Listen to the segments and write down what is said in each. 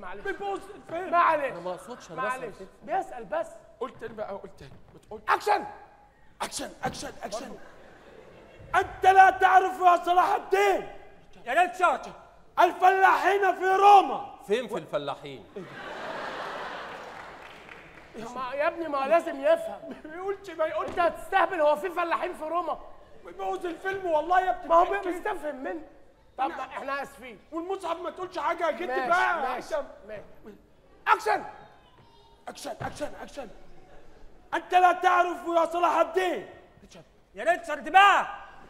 معلش بيبوظ الفيلم. معلش انا ما اقصدش، انا معلش بيسأل بس. قلت تاني بقى، قلت تاني، بتقول اكشن اكشن اكشن اكشن. انت لا تعرف يا صلاح الدين يا ريت شاطر. الفلاحين في روما. فين في الفلاحين؟ يا ابني ما لازم يفهم. ما يقولش انت هتستهبل، هو في فلاحين في روما؟ بيبوظ الفيلم والله يا ابني. ما هو بيستفهم مني. طب احنا اسفين. والمصحف ما تقولش حاجه يا جدي ماشي بقى. ماشي ماشي. اكشن اكشن اكشن اكشن. انت لا تعرف يا صلاح الدين يا ريت شاطر بقى.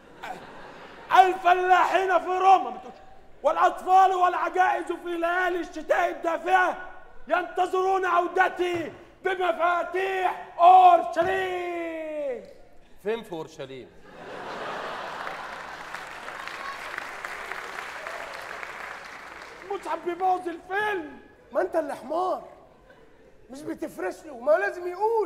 الفلاحين في روما، ما تقولش. والاطفال والعجائز في ليالي الشتاء الدافئه ينتظرون عودتي بمفاتيح اورشليم. فين في اورشليم؟ مصعب بيبوظ الفيلم. ما انت اللي حمار، مش بتفرش له، ما هو لازم يقول.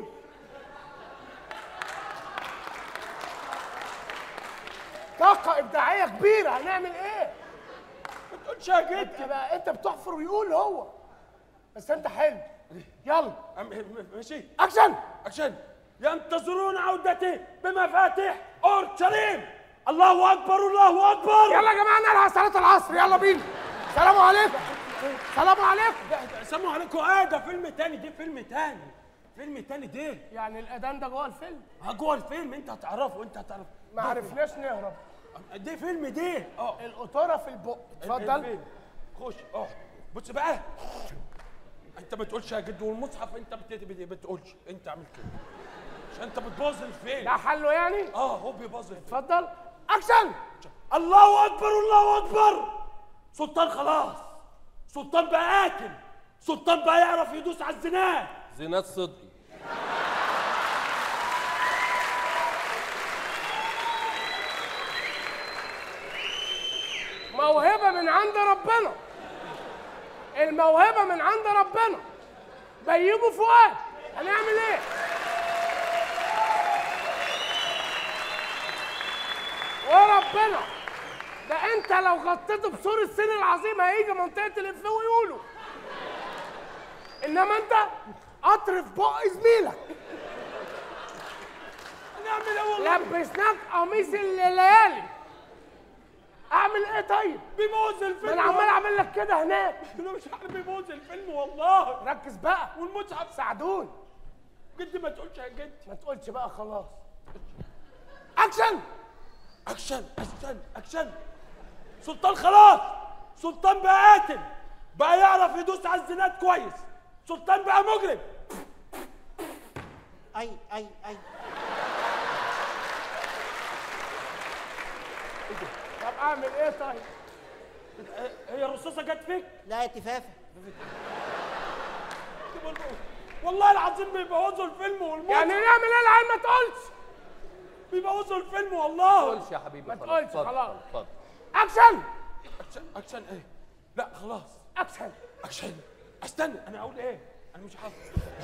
طاقة إبداعية كبيرة، هنعمل إيه؟ ما تقولش يا جدي. انت بقى انت بتحفر ويقول هو، بس انت حلو. يلا ماشي. اكشن اكشن. ينتظرون عودتي بمفاتيح اورشليم. الله اكبر الله اكبر. يلا يا جماعه نلعب صلاه العصر، يلا بينا. سلام عليكم. سلام عليكم. سلام عليكم. ده فيلم تاني، دي فيلم تاني، فيلم تاني دي. يعني الاذان ده جوه الفيلم؟ جوه الفيلم، انت هتعرفه، انت هتعرف. ما عرفناش نهرب. دي فيلم دي. القطوره في البق. اتفضل خش. بص بقى، انت ما بتقولش يا جد، والمصحف انت بتقولش، انت عامل كده عشان انت بتبوظ الفيلم. ده حله يعني؟ هو بيبوظ الفيلم. اتفضل اكشن. الله اكبر الله اكبر. سلطان خلاص، سلطان بقى قاتل، سلطان بقى يعرف يدوس على الزناد. زناد صدقي. موهبه من عند ربنا، الموهبه من عند ربنا. بيجوا فؤاد، هنعمل ايه؟ وربنا ده انت لو غطيته بسور الصين العظيم هيجي منطقه الافيه ويقولوا، انما انت قطر في بق زميلك. هنعمل ايه والله؟ لبسناك قميص الليالي. اعمل ايه طيب؟ بيبوظ الفيلم. ما انا عمال اعمل لك كده هناك. انا مش عارف، بيبوظ الفيلم والله. ركز بقى. والمصحف ساعدوني. جدي ما تقولش يا جدي. ما تقولش بقى خلاص. اكشن اكشن اكشن اكشن. سلطان خلاص، سلطان بقى قاتل، بقى يعرف يدوس على الزناد كويس، سلطان بقى مجرم. اي طب اعمل ايه طيب؟ هي الرصاصه جت فيك؟ لا يا تفافه. والله العظيم بيبوظوا الفيلم والموت. يعني نعمل ايه العيال؟ ما تقولش. بيبوظوا الفيلم والله. ما تقولش يا حبيبي. ما تقولش خلاص. اتفضل. اكشن اكشن ايه؟ لا خلاص. اكشن اكشن. استنى، انا اقول ايه؟ انا مش حافظ.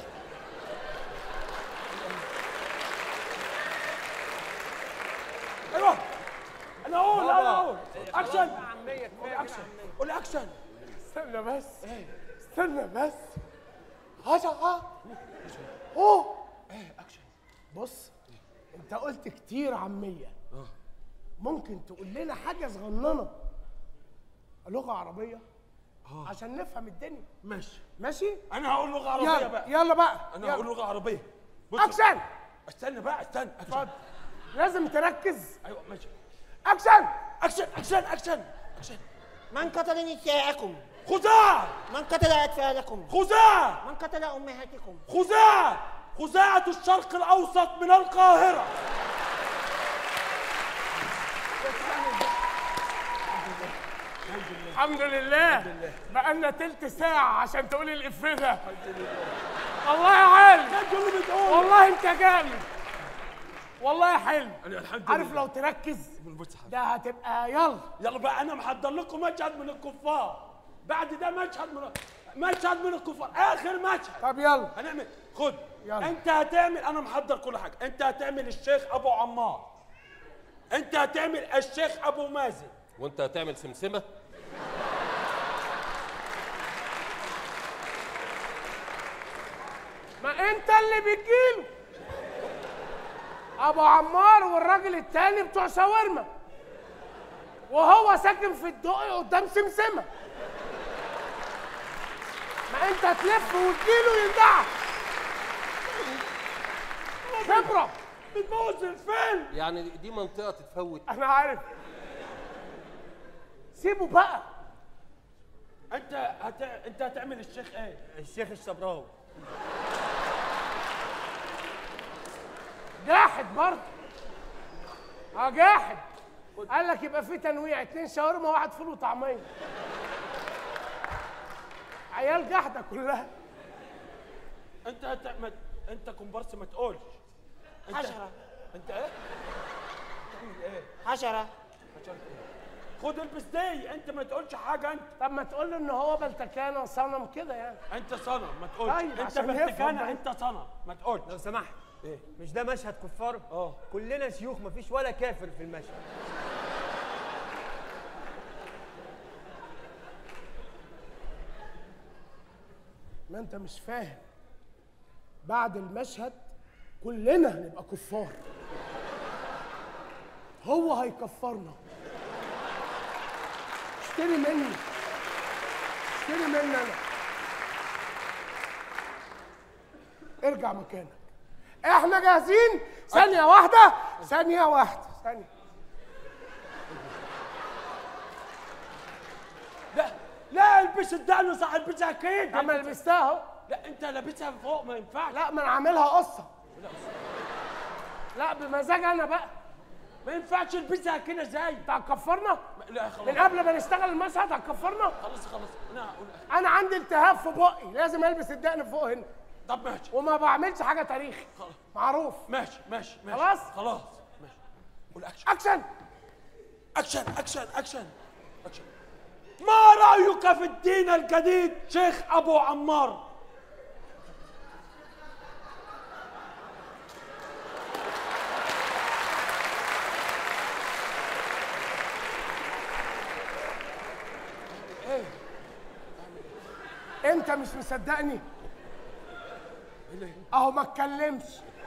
ايوه انا اقول اكشن. اكشن. قول اكشن. استنى بس. استنى بس. اوه اكشن. بص، انت قلت كتير عاميه. ممكن تقول لنا حاجه صغننه لغه عربيه عشان نفهم الدنيا؟ ماشي. انا هقول لغه عربيه بقى. يلا بقى. انا هقول لغه عربيه. اكشن. استنى بقى، استنى. اتفضل. لازم تركز. ايوه ماشي. اكشن اكشن اكشن اكشن اكشن. من قتل نساءكم؟ خزاعة. من قتل اطفالكم؟ خزاعة. من قتل امهاتكم؟ خزاعة. خزاعة الشرق الاوسط من القاهرة. الحمد لله. بقالنا تلت ساعة عشان تقول الإفيه ده. والله يا عالم. والله أنت جامد. والله حلو. عارف لو تركز ده هتبقى. يلا بقى، أنا محضر لكم مشهد من الكفار. بعد ده مشهد من الكفار، آخر مشهد. طب يلا. هنعمل. خد. يلا. أنت هتعمل، أنا محضر كل حاجة. أنت هتعمل الشيخ أبو عمار. أنت هتعمل الشيخ أبو مازن. وأنت هتعمل سمسمة. ما انت اللي بتجيله. ابو عمار والراجل التاني بتوع شاورما، وهو ساكن في الدقي قدام سمسمه. ما انت تلف وتجيله يلدعك. خبره. بتبوظ الفيلم. يعني دي منطقة تتفوت. انا عارف. سيبه بقى. انت هتعمل الشيخ ايه؟ الشيخ الشبراوي. جاحد برضه. جاحد. قال لك يبقى في تنويع، 2 شاورما 1 فول وطعميه. عيال جحده كلها. انت كومبارس ما تقولش. حشرة. انت ايه؟ تعمل ايه؟ حشرة. خد البس دي، انت ما تقولش حاجه انت. طب ما تقول له ان هو بلتكانه صنم كده يعني. انت صنم ما تقولش. طيب انت عشان بلتكانه، يفهم. انت صنم ما تقولش. لو سمحت. ايه؟ مش ده مشهد كفار؟ كلنا شيوخ، مفيش ولا كافر في المشهد. ما انت مش فاهم. بعد المشهد كلنا هنبقى كفار. هو هيكفرنا. اشتري مني. اشتري مني انا. ارجع مكانك. احنا جاهزين. ثانية واحدة. ثانية واحدة. ثانية. لا البس الدقن صح، البسها كده. اما لبستها اهو. لا انت لابسها فوق ما ينفعش. لا ما انا عاملها قصة. لا بمزاج انا بقى. ما ينفعش البسها كده زي. انت هتكفرنا؟ لا خلاص. من قبل ما نشتغل المشهد هتكفرنا؟ خلاص انا هقول. انا عندي التهاب في بقي، لازم البس الدقن فوق هنا. طب ماشي. وما بعملش حاجة تاريخي. خلاص. معروف. ماشي. خلاص؟ خلاص ماشي. قول اكشن. اكشن. ما رأيك في الدين الجديد شيخ أبو عمار؟ ايه؟ انت مش مصدقني؟ اهو ما اتكلمش.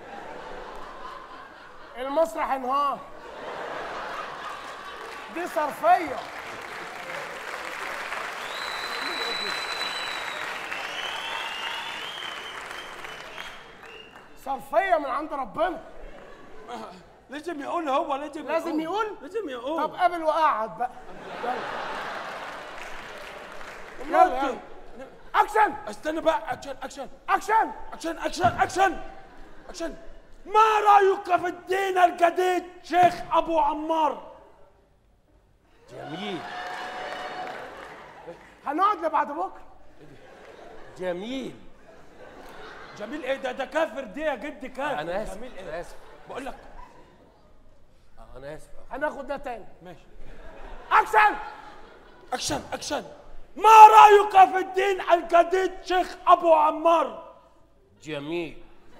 المسرح انهار. دي صرفية. صرفية من عند ربنا. لازم يقول هو. لازم يقول؟ لازم يقول. طب قابل وقعد بقى. يلا. اكشن. استنى بقى. اكشن. ما رأيك في الدين الجديد شيخ أبو عمار؟ جميل. هنقعد لبعد بكره. جميل. جميل ايه ده كافر دي يا جدي كافر. انا اسف. جميل ايه؟ انا اسف. بقول لك انا اسف. هناخد ده تاني. ماشي. اكشن. ما رأيك في الدين الجديد شيخ أبو عمار؟ جميل.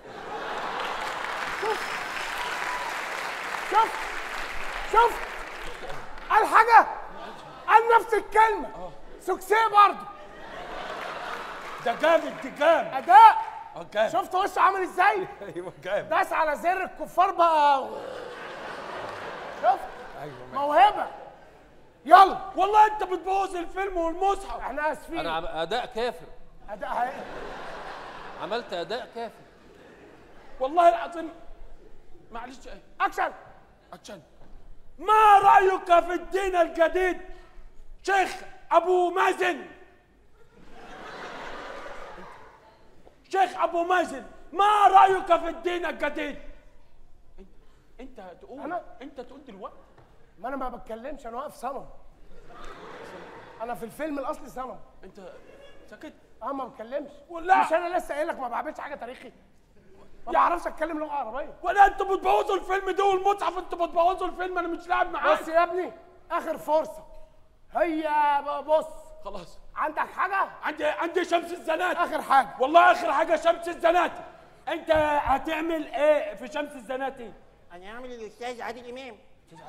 شوف قال حاجة. قال نفس الكلمة. سكسيه برضه. ده جامد. دي جامد. أداء. جامد. شفت وشه عامل ازاي؟ ايوه جامد. داس على زر الكفار بقى. شفت؟ ايوه موهبة. يلا. والله انت بتبوظ الفيلم والمصحف. احنا اسفين. انا اداء كافر. أداء. عملت اداء كافر. والله العظيم. معلش. اكشن. ما رأيك في الدين الجديد شيخ أبو مازن؟ شيخ أبو مازن، ما رأيك في الدين الجديد؟ أنت تقول. أنت تقول دلوقتي. ما انا ما بتكلمش، انا واقف صنم. انا في الفيلم الاصلي صنم. أنت ساكت؟ ما بتكلمش. ولا مش انا لسه قايل لك ما بعملش حاجه تاريخي. ما بعرفش اتكلم لغه عربيه. ولا انتوا بتبوظوا الفيلم ده والمصحف، انتوا بتبوظوا الفيلم. انا مش لاعب معاك. بص يا ابني، اخر فرصه. هي بص. خلاص. عندك حاجه؟ عندي شمس الزناتي. اخر حاجه. والله اخر حاجه شمس الزناتي. انت هتعمل ايه في شمس الزناتي؟ انا هعمل الاستاذ عادل امام.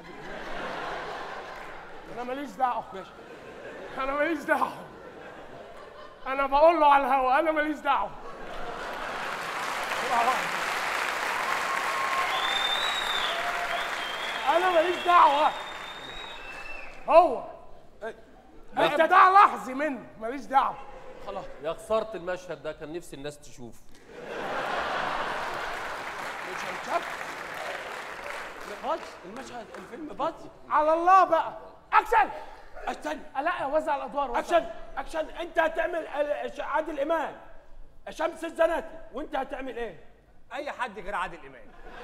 انا ماليش دعوه. انا ماليش دعوه. انا بقول له على الهوا، انا ماليش دعوه. انا ماليش دعوه. هو ده لحظي منه، ماليش دعوه. خلاص يا خساره المشهد ده، كان نفسي الناس تشوفه. مش هنشوف باظ المشهد، الفيلم باظ. على الله بقى. اكشن. استنى لا وزع الادوار. اكشن. انت هتعمل عادل امام، شمس الزناتي، وانت هتعمل ايه؟ اي حد غير عادل امام.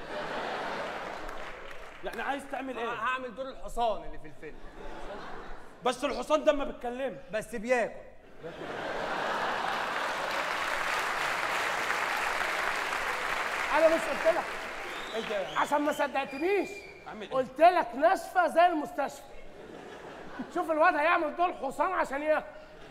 يعني عايز تعمل ايه؟ هعمل دور الحصان اللي في الفيلم. بس الحصان ده ما بيتكلمش، بس بياكل. انا مش قلت لك ايه ده؟ عشان ما صدقتنيش؟ اعمل ايه؟ قلت لك ناشفه زي المستشفى. شوف الواد هيعمل دور حصان عشان ياكل.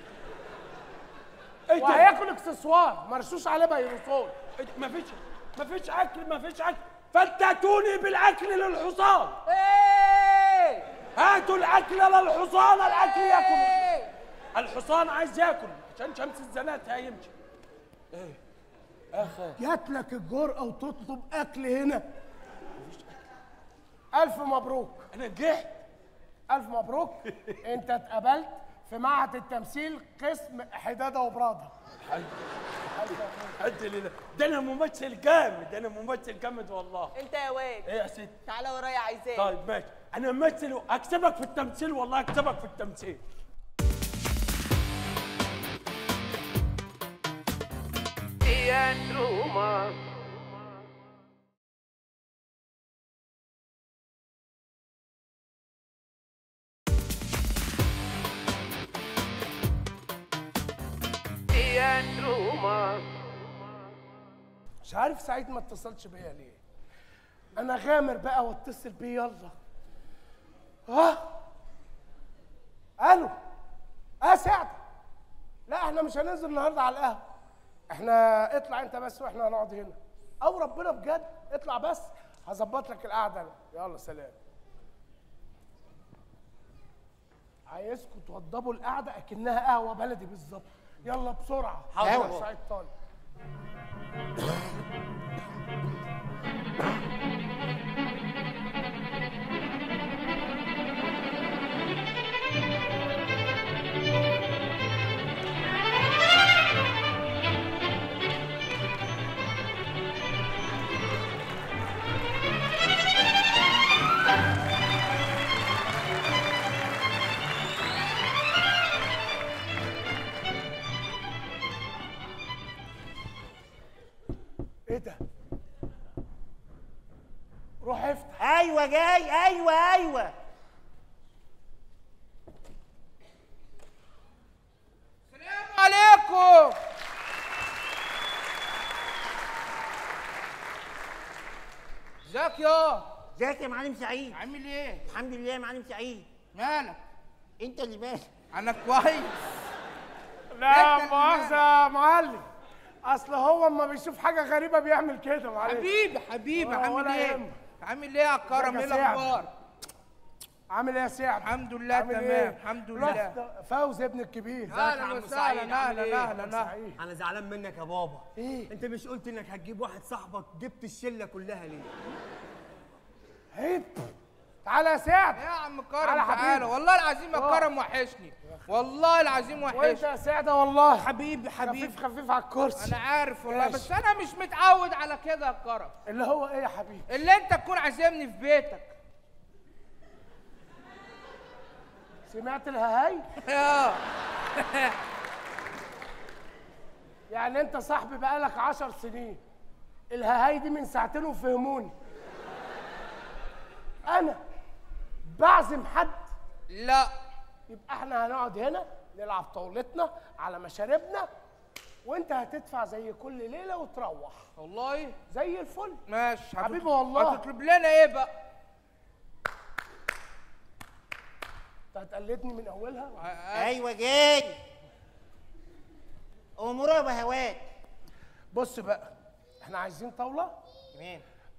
ايه ده؟ وهياكل اكسسوار مرشوش عليه بيروسول. إيه ده؟ مفيش اكل. فتتوني بالاكل للحصان. ايه؟ هاتوا الاكل للحصان، الاكل ياكل. الحصان عايز ياكل عشان شمس الزناتي هيمشي. ايه؟ اخي جات لك الجرأة وتطلب اكل هنا؟ الف مبروك. انا نجحت. الف مبروك. انت اتقبلت في معهد التمثيل قسم حداده وبراده. الحمد لله. ده انا ممثل جامد، والله. انت يا واد ايه يا ست؟ تعالى ورايا عايزاك. طيب ماشي، انا ممثل اكسبك في التمثيل، والله اكسبك في التمثيل. مش عارف سعيد ما اتصلش بيا ليه. انا غامر بقى واتصل بيه. يلا. الو. سعد. لا احنا مش هننزل النهارده على القهوه. احنا اطلع انت بس واحنا هنقعد هنا. او ربنا بجد اطلع بس، هظبط لك القعده انا. يلا سلام. عايزكم توضبوا القعده اكنها قهوه بلدي بالظبط. يلا بسرعه. حاضر. سعيد طالب. ايه ده؟ روح افتح. ايوه جاي. ايوه. السلام عليكم. ازيك ازيك يا معلم سعيد؟ عامل ايه؟ الحمد لله يا معلم سعيد. مالك؟ انت اللي مالك. انا كويس. لا انت مؤاخذة يا معلم، اصل هو اما بيشوف حاجة غريبة بيعمل كده. معلش. حبيبي عامل ولا ايه؟ يهمك. عامل ايه يا كرم؟ ايه ازيك يا سعد؟ الاخبار؟ عامل ايه يا سعد؟ الحمد لله عامل تمام. إيه؟ الحمد لله. رحت فوزي ابن الكبير. اهلا وسهلا. اهلا. سعيد. انا زعلان منك يا بابا. ايه؟ انت مش قلت انك هتجيب واحد صاحبك؟ جبت الشله كلها ليه؟ عيب. تعالى يا سعد. يا عم كرم تعالى تعالى. حبيبي. والله العظيم يا كرم وحشني. والله العظيم وانت وحشني. يا سعد والله حبيبي خفيف على الكرسي. انا عارف والله، ماشي. بس انا مش متعود على كده يا كرم. اللي هو ايه يا حبيبي؟ اللي انت تكون عازمني في بيتك. سمعت الههاي؟ اه يعني انت صاحبي بقالك 10 سنين، الههاي دي من ساعتين وفهموني. انا بعزم حد؟ لا يبقى احنا هنقعد هنا نلعب طاولتنا على مشاربنا، وانت هتدفع زي كل ليله وتروح والله زي الفل. ماشي حبيبي والله. هتطلب لنا ايه بقى؟ انت هتقلدني من اولها؟ ايوه جاي. امورها بهواك. بص بقى، احنا عايزين طاوله. تمام.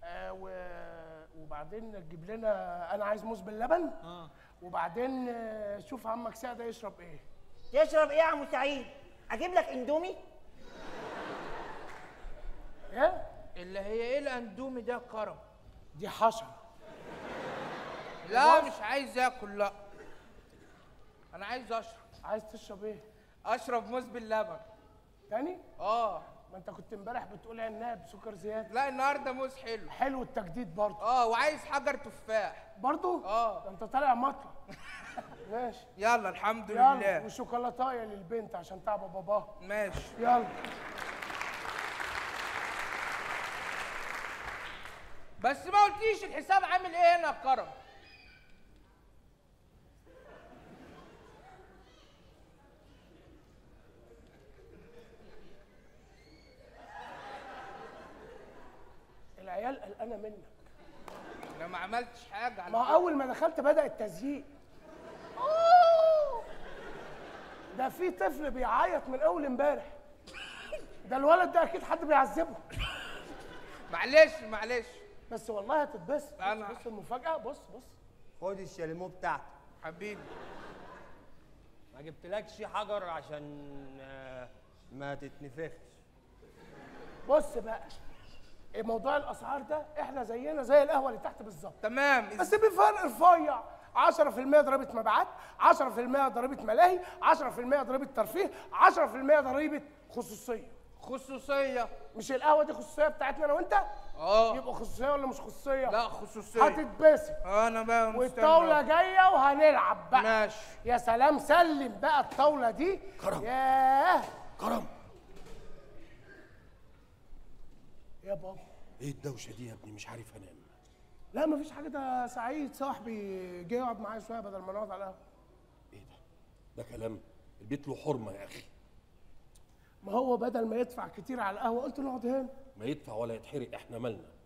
وبعدين تجيب لنا، انا عايز موز باللبن. وبعدين شوف عمك سعد يشرب ايه. تشرب ايه يا عم سعيد؟ اجيب لك اندومي؟ ايه؟ اللي هي ايه الاندومي ده يا كرم؟ دي حشره. لا مش عايز اكل، لا انا عايز اشرب. عايز تشرب ايه؟ اشرب موز باللبن. تاني؟ اه. ما انت كنت امبارح بتقول عناب سكر زياده. لا النهارده موز حلو. حلو التجديد برضه. وعايز حجر تفاح برضه؟ ده انت طالع مطلع. ماشي. يلا الحمد يلا لله. وشوكولاتايه للبنت عشان تعب باباها. ماشي. يلا. بس ما قلتيش الحساب عامل ايه هنا يا كرم؟ العيال قلقانه منك. انا ما عملتش حاجه على ما اول ما دخلت بدأ التزييق. ده في طفل بيعيط من اول امبارح. ده الولد ده اكيد حد بيعذبه. معلش بس والله هتتبسط. أنا- بص المفاجأة. بص خد الشاليمو بتاعتك. حبيبي. ما جبتلكش حجر عشان ما تتنفخش. بص بقى، موضوع الاسعار ده احنا زينا زي القهوه اللي تحت بالظبط. تمام. بس بفرق رفيع. 10% ضريبه مبيعات، 10% ضريبه ملاهي، 10% ضريبه ترفيه، 10% ضريبه خصوصيه. مش القهوه دي خصوصيه بتاعتنا انا وانت؟ يبقى خصوصيه ولا مش خصوصيه؟ لا خصوصيه. هتتبسط. انا بقى مستني. والطاوله جايه وهنلعب بقى. ماشي. يا سلام، سلم بقى الطاوله دي. كرم. ياه كرم، يا بابا. ايه الدوشه دي يا ابني؟ مش عارف انام. لا مفيش حاجه، ده سعيد صاحبي جه يقعد معايا شويه بدل ما نقعد على القهوه. ايه ده كلام؟ البيت له حرمه يا اخي. ما هو بدل ما يدفع كتير على القهوه قلت نقعد هنا. ما يدفع ولا يتحرق، احنا مالنا.